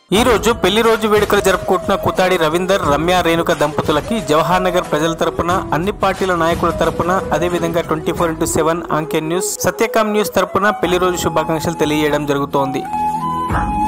ఈ రోజు పెళ్లి రోజు వేడుకలు జరుపుకుంటున్న కుతాడి రవీందర్, రమ్య, రేణుక దంపతులకి జవహర్ నగర్ ప్రజల తరపున, అన్ని పార్టీల నాయకుల తరపున, అదేవిధంగా 24x7 ఆంకెన్ న్యూస్, సత్యకాం న్యూస్ తరపున పెళ్లి రోజు శుభాకాంక్షలు తెలియజేయడం జరుగుతోంది.